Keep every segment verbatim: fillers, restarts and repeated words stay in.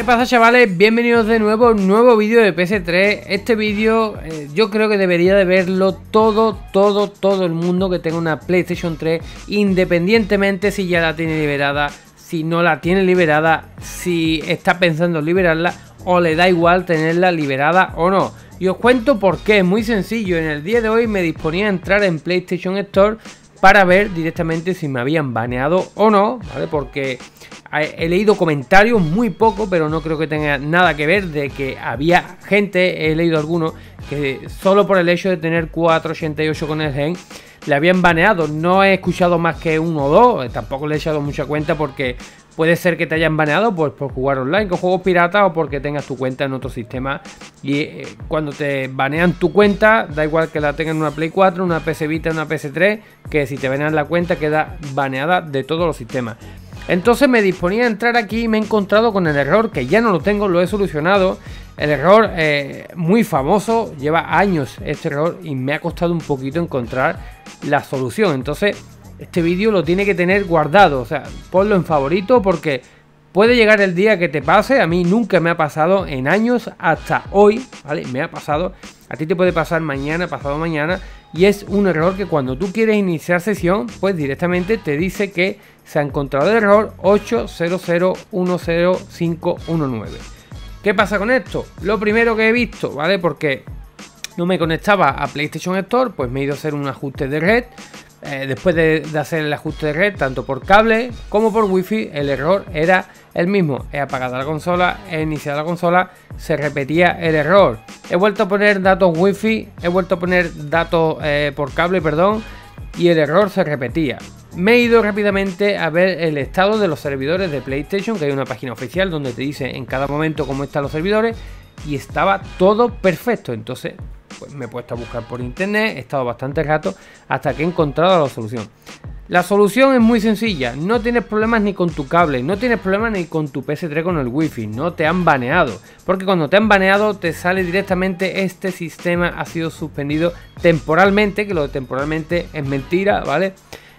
pasa, chavales? Bienvenidos de nuevo a un nuevo vídeo de P S tres. Este vídeo eh, yo creo que debería de verlo todo, todo, todo el mundo que tenga una PlayStation tres, independientemente si ya la tiene liberada, si no la tiene liberada, si está pensando en liberarla o le da igual tenerla liberada o no. Y os cuento por qué. Es muy sencillo. En el día de hoy me disponía a entrar en PlayStation Store para ver directamente si me habían baneado o no, ¿vale? Porque he leído comentarios, muy poco, pero no creo que tenga nada que ver, de que había gente, he leído algunos, que solo por el hecho de tener cuatro ochenta y ocho con el gen le habían baneado. No he escuchado más que uno o dos, tampoco le he echado mucha cuenta porque puede ser que te hayan baneado pues, por jugar online con juegos piratas o porque tengas tu cuenta en otro sistema. Y eh, cuando te banean tu cuenta, da igual que la tengan en una Play cuatro, una P S Vita, una P S tres, que si te banean la cuenta queda baneada de todos los sistemas. Entonces me disponía a entrar aquí y me he encontrado con el error, que ya no lo tengo, lo he solucionado. El error eh, muy famoso, lleva años este error y me ha costado un poquito encontrar la solución. Entonces este vídeo lo tiene que tener guardado, o sea, ponlo en favorito porque puede llegar el día que te pase. A mí nunca me ha pasado en años hasta hoy, ¿vale? Me ha pasado, a ti te puede pasar mañana, pasado mañana, y es un error que cuando tú quieres iniciar sesión, pues directamente te dice que se ha encontrado el error ocho cero cero uno cero cinco uno nueve. ¿Qué pasa con esto? Lo primero que he visto, ¿vale? Porque no me conectaba a PlayStation Store, pues me he ido a hacer un ajuste de red. Eh, después de, de hacer el ajuste de red, tanto por cable como por wifi, el error era el mismo. He apagado la consola, he iniciado la consola, se repetía el error. He vuelto a poner datos wifi, he vuelto a poner datos eh, por cable, perdón, y el error se repetía. Me he ido rápidamente a ver el estado de los servidores de PlayStation, que hay una página oficial donde te dice en cada momento cómo están los servidores, y estaba todo perfecto. Entonces pues me he puesto a buscar por internet, he estado bastante rato hasta que he encontrado la solución. La solución es muy sencilla, no tienes problemas ni con tu cable, no tienes problemas ni con tu P S tres con el wifi, no te han baneado, porque cuando te han baneado te sale directamente este sistema ha sido suspendido temporalmente, que lo de temporalmente es mentira, ¿vale?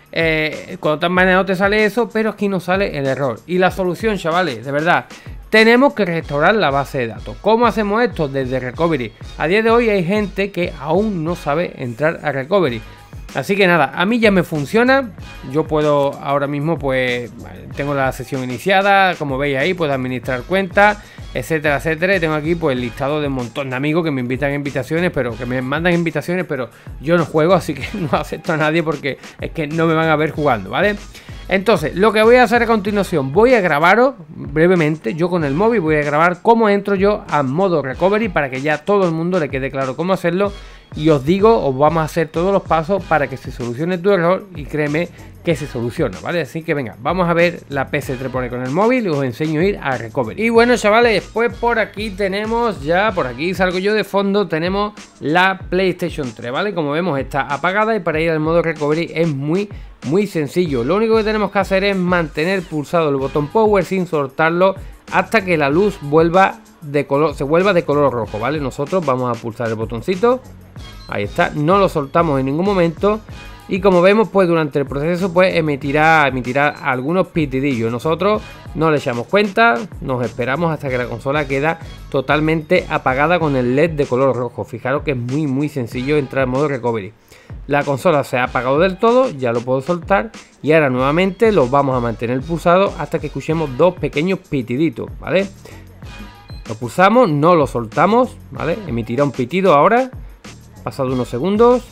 Eh, cuando te han baneado te sale eso, pero aquí no sale el error. Y la solución, chavales, de verdad, tenemos que restaurar la base de datos. ¿Cómo hacemos esto? Desde Recovery. A día de hoy hay gente que aún no sabe entrar a Recovery. Así que nada, a mí ya me funciona. Yo puedo ahora mismo, pues tengo la sesión iniciada, como veis ahí, puedo administrar cuentas, etcétera, etcétera. Y tengo aquí pues el listado de un montón de amigos que me invitan a invitaciones, pero que me mandan invitaciones, pero yo no juego, así que no acepto a nadie porque es que no me van a ver jugando, ¿vale? Entonces, lo que voy a hacer a continuación, voy a grabaros brevemente, yo con el móvil voy a grabar cómo entro yo a modo recovery para que ya todo el mundo le quede claro cómo hacerlo. Y os digo, os vamos a hacer todos los pasos para que se solucione tu error y créeme que se soluciona, ¿vale? Así que venga, vamos a ver la P S tres por ahí con el móvil y os enseño a ir a recovery. Y bueno, chavales, pues por aquí tenemos ya, por aquí salgo yo de fondo, tenemos la PlayStation tres, ¿vale? Como vemos está apagada y para ir al modo recovery es muy muy sencillo. Lo único que tenemos que hacer es mantener pulsado el botón power sin soltarlo hasta que la luz vuelva de color, se vuelva de color rojo, ¿vale? Nosotros vamos a pulsar el botoncito, ahí está, no lo soltamos en ningún momento. Y como vemos, pues durante el proceso pues emitirá, emitirá algunos pitidillos. Nosotros no le echamos cuenta, nos esperamos hasta que la consola queda totalmente apagada con el L E D de color rojo. Fijaros que es muy muy sencillo entrar en modo recovery. La consola se ha apagado del todo, ya lo puedo soltar. Y ahora nuevamente lo vamos a mantener pulsado hasta que escuchemos dos pequeños pitiditos, ¿vale? Lo pulsamos, no lo soltamos, ¿vale? Emitirá un pitido ahora, pasado unos segundos.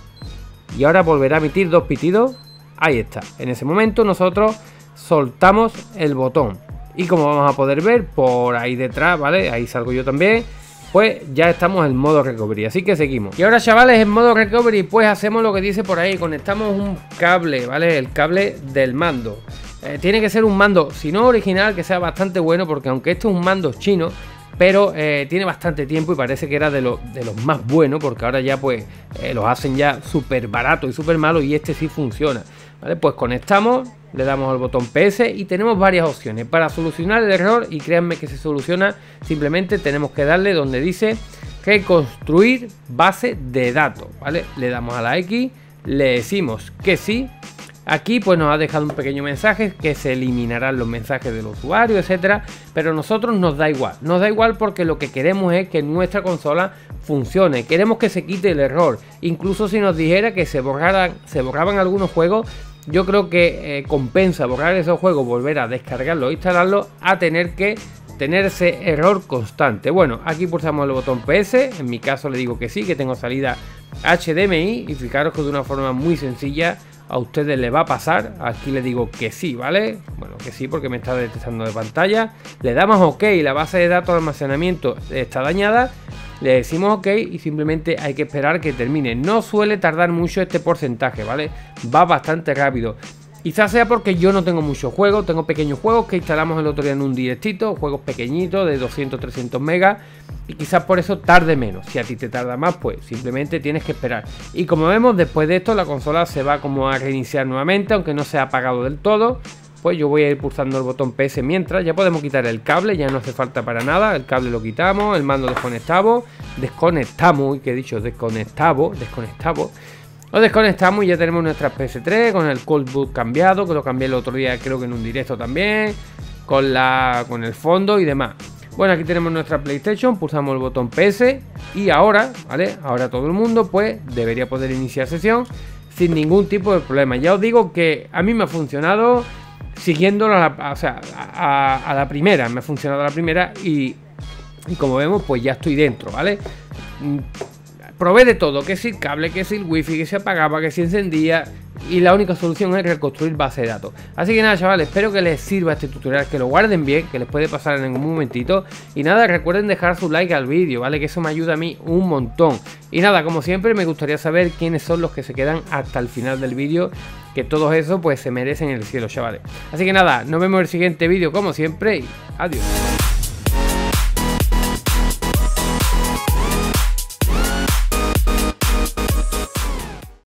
Y ahora volverá a emitir dos pitidos. Ahí está. En ese momento nosotros soltamos el botón. Y como vamos a poder ver por ahí detrás, ¿vale? Ahí salgo yo también. Pues ya estamos en modo recovery. Así que seguimos. Y ahora, chavales, en modo recovery pues hacemos lo que dice por ahí. Conectamos un cable, ¿vale? El cable del mando. Eh, tiene que ser un mando, si no original, que sea bastante bueno. Porque aunque esto es un mando chino, pero eh, tiene bastante tiempo y parece que era de, lo, de los más buenos, porque ahora ya pues eh, los hacen ya súper baratos y súper malos, y este sí funciona, ¿vale? Pues conectamos, le damos al botón P S y tenemos varias opciones para solucionar el error, y créanme que se soluciona. Simplemente tenemos que darle donde dice reconstruir base de datos, ¿vale? Le damos a la X, le decimos que sí Aquí pues nos ha dejado un pequeño mensaje que se eliminarán los mensajes del usuario, etcétera, pero a nosotros nos da igual, nos da igual porque lo que queremos es que nuestra consola funcione, queremos que se quite el error. Incluso si nos dijera que se borraran, se borraban algunos juegos, yo creo que eh, compensa borrar esos juegos, volver a descargarlos e instalarlos, a tener que tener ese error constante. Bueno, aquí pulsamos el botón P S, en mi caso le digo que sí, que tengo salida H D M I, y fijaros que de una forma muy sencilla a ustedes les va a pasar. Aquí le digo que sí, ¿vale? Bueno, que sí, porque me está detectando de pantalla. Le damos OK, la base de datos de almacenamiento está dañada, le decimos OK y simplemente hay que esperar que termine. No suele tardar mucho este porcentaje, ¿vale? Va bastante rápido. Quizás sea porque yo no tengo muchos juegos, tengo pequeños juegos que instalamos el otro día en un directito, juegos pequeñitos de doscientos trescientos megas, y quizás por eso tarde menos. Si a ti te tarda más, pues simplemente tienes que esperar. Y como vemos, después de esto la consola se va como a reiniciar nuevamente, aunque no se ha apagado del todo. Pues yo voy a ir pulsando el botón P S mientras. Ya podemos quitar el cable, ya no hace falta para nada. El cable lo quitamos, el mando desconectamos, desconectamos, y que he dicho desconectamos, desconectamos. Lo desconectamos y ya tenemos nuestra P S tres con el Cold Boot cambiado, que lo cambié el otro día, creo que en un directo también, con la con el fondo y demás. Bueno, aquí tenemos nuestra PlayStation, pulsamos el botón P S y ahora, ¿vale? Ahora todo el mundo pues debería poder iniciar sesión sin ningún tipo de problema. Ya os digo que a mí me ha funcionado siguiendo la, o sea, a, a la primera, me ha funcionado a la primera y, y como vemos pues ya estoy dentro, ¿vale? Probé de todo, que si el cable, que si el wifi, que se apagaba, que se encendía, y la única solución es reconstruir base de datos. Así que nada, chavales, espero que les sirva este tutorial, que lo guarden bien, que les puede pasar en algún momentito. Y nada, recuerden dejar su like al vídeo, ¿vale? Que eso me ayuda a mí un montón. Y nada, como siempre, me gustaría saber quiénes son los que se quedan hasta el final del vídeo, que todos esos pues se merecen el cielo, chavales. Así que nada, nos vemos en el siguiente vídeo como siempre y adiós.